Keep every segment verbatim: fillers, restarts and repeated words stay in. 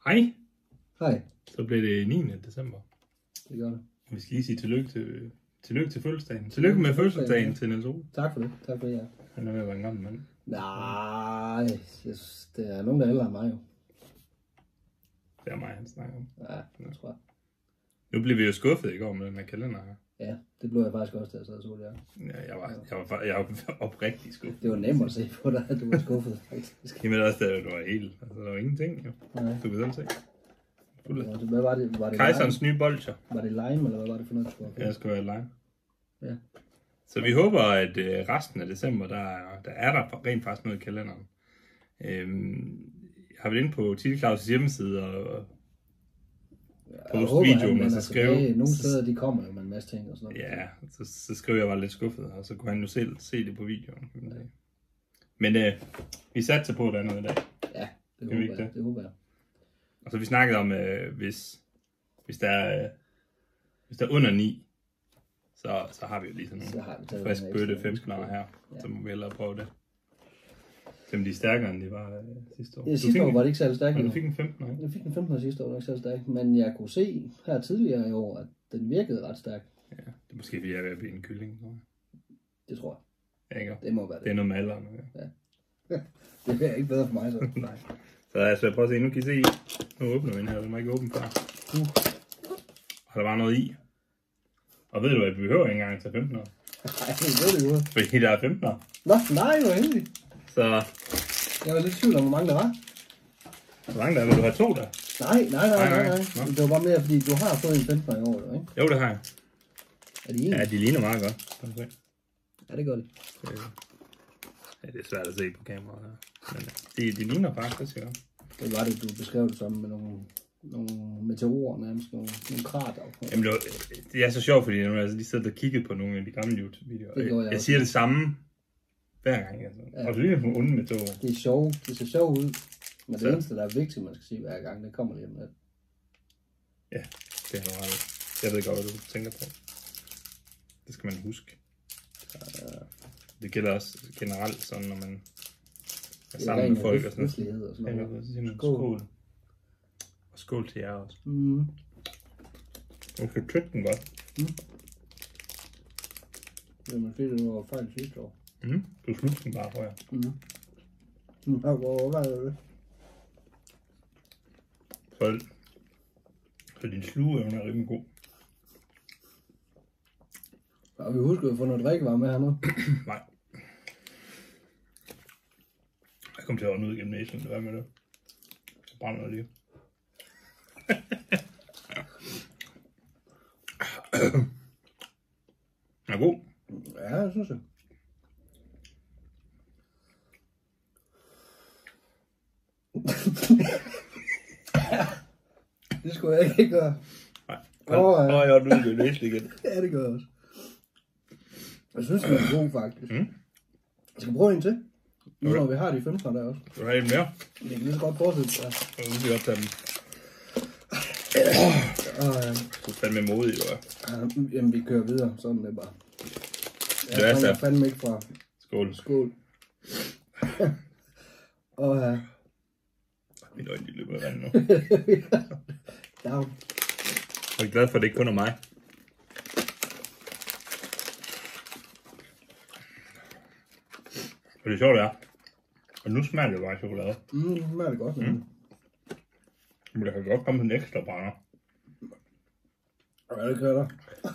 Hej. Hej. Så blev det niende december. Det gør det. Vi skal lige sige tillykke til, tillykke til fødselsdagen. Tillykke med fødselsdagen til Niels Ole. Tak for det. Tak for det, ja. Han er ved at være en gammel mand. Nej, yes, det er nogen, der er ældre end mig jo. Det er mig, han snakker om. Ja, det tror jeg. Nu blev vi jo skuffet i går med den her kalender her. Ja, det blev jeg faktisk også, da jeg sad og så det her. Ja, jeg var, jeg var, jeg var oprigtig skuffet. Det var nemt at se på dig, at du var skuffet, faktisk. Jamen også, da du var helt... Altså, der var ingenting, jo. Nej. Du kan selv se. Ja, hvad var det? Var det Kejserens lime? nye bolcher. Var det lime, eller hvad var det for noget, du skulle have? Ja, det skal være live. Ja. Så vi håber, at øh, resten af december, der, der er der rent faktisk noget i kalenderen. Øhm, jeg har været inde på Tille Claus' hjemmeside og post videoen, og så skrive... Nogle steder, de kommer jo med en masse ting og sådan noget. Ja, så, så skrev jeg bare lidt skuffet, og så kunne han jo selv se det på videoen. Men øh, vi satte på, at der er noget i dag. Ja, det Kan vi håber ikke jeg. Det håber jeg. Og så vi snakkede om, øh, hvis, hvis, der er, øh, hvis der er under ni, så, så har vi jo lige sådan Så har vi taget nogle frisk nogle bøtte ekstra femtenere her. Ja. Så må vi hellere prøve det. Selvom de er stærkere, end de var øh, sidste år. Ja, sidste år var det ikke særlig stærkt. Men du fik en femtener, ikke? Jeg fik en femtener sidste år, det var ikke særlig stærkt. Men jeg kunne se her tidligere i år, at den virkede ret stærkt. Ja, det er måske, fordi jeg er ved at blive en kylling, tror jeg. Det tror jeg. Ja, ikke? Det må være det. Det er noget med alderen. Ja. Ja. Det bliver ikke bedre for mig, så. Nej. Så altså, jeg prøver at se, nu kan I se, nu åbner vi den her, den var ikke åben før. Uh. Og der var noget i. Og ved du hvad, vi behøver ikke engang til femten år. Nej, det ved det godt. Fordi der er femten år. Nå, nej, hvor heldig. Så, Jeg var lidt i tvivl om, hvor mange der var. hvor mange der er, vil du have to der? Nej, nej, nej, nej, nej. Nå. Det var bare mere, fordi du har fået en femtener i år, jo, ikke? Jo, det har jeg. Er de en? Ja, de ligner meget godt. Okay. Ja, det gør de. Ja, det er svært at se på kameraet her. Men de, de ligner faktisk, det siger jeg. Det var det, du beskrev det som med nogle, nogle meteorer nærmest, nogle, nogle krater. Jamen, det, var, det er så sjovt, fordi nu har jeg lige siddet og kigget på nogle af de gamle YouTube-videoer. Det gjorde Jeg, jeg jeg også. siger det samme hver gang. Altså. Ja. Og det ligner nogle onde meteorer. Det er sjovt, det ser sjovt ud. Men Så. det eneste, der er vigtigt, man skal sige hver gang, det kommer lige om lidt. Ja, det er noget. Jeg ved godt, hvad du tænker på. Det skal man huske. Det gælder også generelt, sådan når man er sammen med folk og sådan noget. Og sådan Ja, noget. så siger man Skål. skål. Og skål til jer også. Mm. Du skal trykke den godt. Det er måske, det var fejl sidste år. Mm. Du slutter den bare, tror jeg. Mm. Mm. Ja, hvor var det? Så, så din slugeevne er rimelig god. Og vi husker at få noget drikkevarer med her nu. Nej. Jeg kom til at ånde ud gennem næsen. Hvad med det? Så brænder jeg lige. Den er god. Ja, jeg synes det. Det skulle jeg ikke gøre. Nej. Åh, ja. Åh, jeg ånde ud gennem næsen igen. Ja, det gør jeg også. Jeg synes, det er god faktisk. Mm. Jeg skal prøve en til. Nu Okay. når vi har de femten der også. Du har en mere. Vi kan lige så godt fortsætte. Ja. Og nu skal jeg optage dem. Og, øh, Du er fandme modig, jo. øh, jamen, vi kører videre. Sådan det er bare. Jeg Det er kommer så. fandme ikke fra Skål. skål. Og øh, Mine øjne, de løber i vand nu. down. Jeg er glad for, at det ikke kun er mig. Og det sjovt er, og nu smager det bare af chokolade. Mm, nu smager det godt. Mm. Men der kan godt komme en ekstra brænder. Ja, det gør der.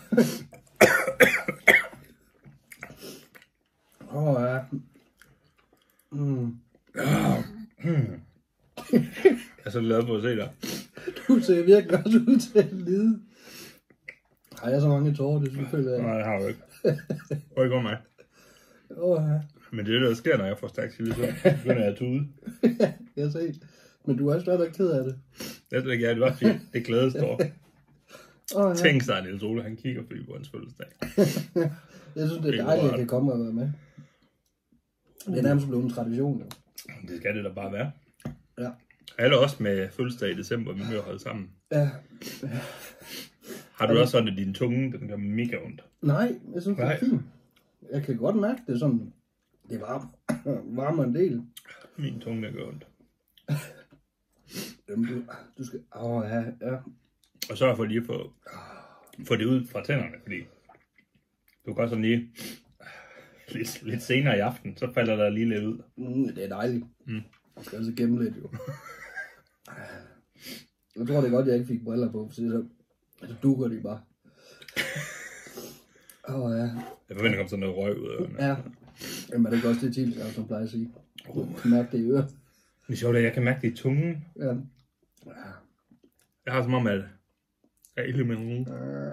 Åh, oh, ja. Mm. Mm. Jeg er så glad for at se dig. Du ser virkelig godt ud til at lide. Har jeg så mange tårer, det synes jeg. Nej, jeg har jo ikke. Hvor går mig. Åh, oh, ja. Men det er det, der sker, når jeg får stærk chili, så begynder jeg at tude. Jeg ser. Men du er stadigvæk ked af det. Jeg ved ikke, ja, det var fint. Det glædestår. Åh, ja. Tænk sig, at Niels Ole, han kigger forbi på hans fødselsdag. Jeg synes, det er dejligt, at jeg kan komme og være med. Det er nærmest blevet en tradition, jo. Det skal det da bare være. Ja. Alle os med fødselsdag i december, vi må holde sammen. Ja. Har du også sådan, at din tunge, den gør mega ondt? Nej, jeg synes, det er Nej. fint. Jeg kan godt mærke det sådan. Det varmer, varmer en del. Min tunge, der gør ondt. Jamen, du, du skal... Åh, oh, ja, ja. Og sørg for lige at få, få det ud fra tænderne, fordi du kan sådan lige lidt, lidt senere i aften, så falder der lige lidt ud. Mm, det er dejligt. Mm. Jeg skal altså gemme lidt, jo. Jeg tror det er godt, jeg ikke fik briller på, for så, så dukker de bare. Åh, oh, ja. Jeg forventer, der kommer sådan noget røg ud af ørerne. Ja. Jamen, er det ikke også det til, som plejer at sige? Du kan mærke det i øret. Det er sjovt, at jeg kan mærke det i tungen. Ja. Jeg har som om, at jeg er ille med nogen.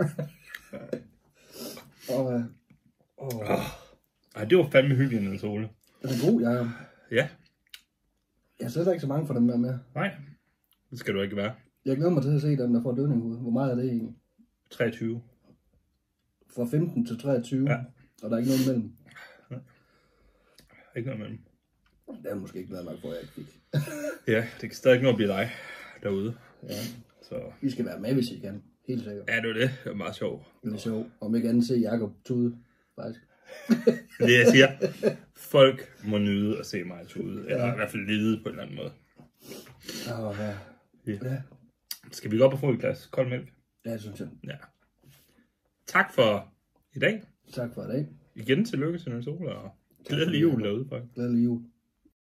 Åh, ja. Åh. Ej, det var fandme hyggeligt, Niels Ole. Er det god, Jacob? Ja. Jeg sætter ikke så mange for dem der med. Nej, det skal du ikke være. Jeg glæder mig til at se dem, der får dødninghoved. Hvor meget er det egentlig? treogtyve. Fra femten til treogtyve. Ja. Og der er ikke noget imellem. Nej. Ikke noget imellem. Det er jeg måske ikke glad nok for, at jeg ikke fik. Ja, det kan stadig nå at blive dig derude. Ja. Så. I skal være med, hvis I kan. Helt sikkert. Ja, det er det. Det er meget sjovt. Det er sjovt. Om ikke andet se Jacob tude, faktisk. Det jeg siger, folk må nyde at se mig tude. Eller ja. I hvert fald lide på en eller anden måde. Åh, ja. Ja. Ja. Skal vi gå op og få et glas kold mælk? Ja, det synes jeg. Ja. Tak for i dag. Tak for i dag. Igen tillykke til Niels Ole, og glædelig jul derude. Glædelig jul.